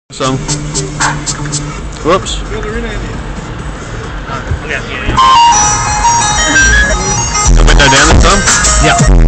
Some. Whoops. Okay. Window down this time? Yeah.